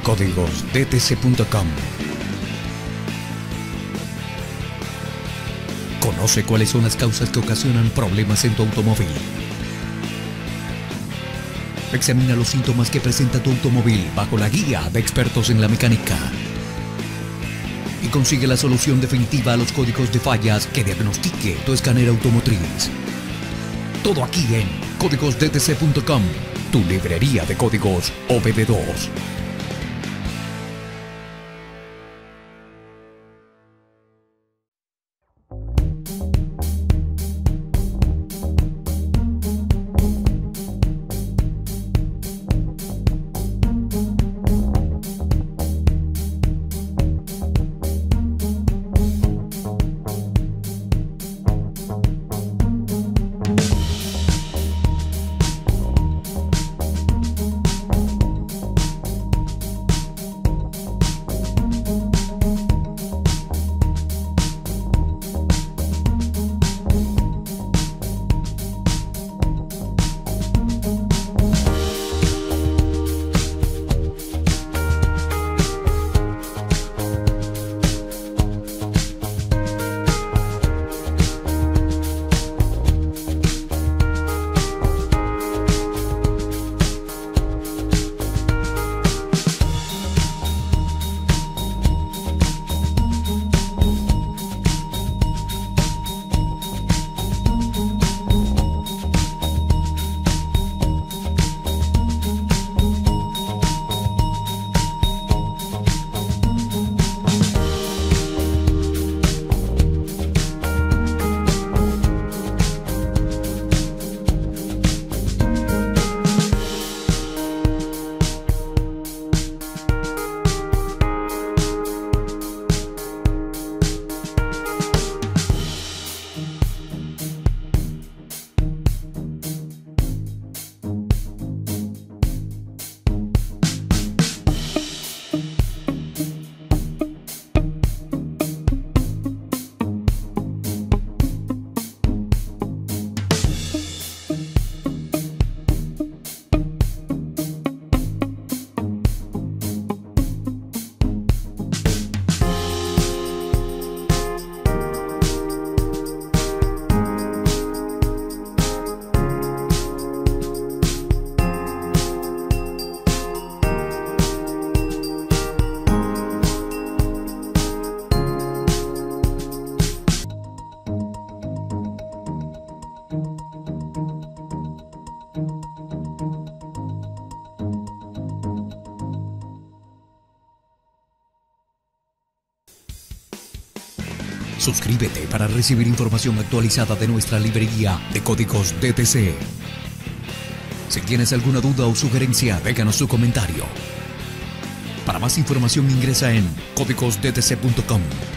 códigosdtc.com. Conoce cuáles son las causas que ocasionan problemas en tu automóvil. Examina los síntomas que presenta tu automóvil bajo la guía de expertos en la mecánica. Y consigue la solución definitiva a los códigos de fallas que diagnostique tu escáner automotriz. Todo aquí en códigosdtc.com, tu librería de códigos OBD2. Suscríbete para recibir información actualizada de nuestra librería de códigos DTC. Si tienes alguna duda o sugerencia, déjanos tu comentario. Para más información ingresa en códigosdtc.com.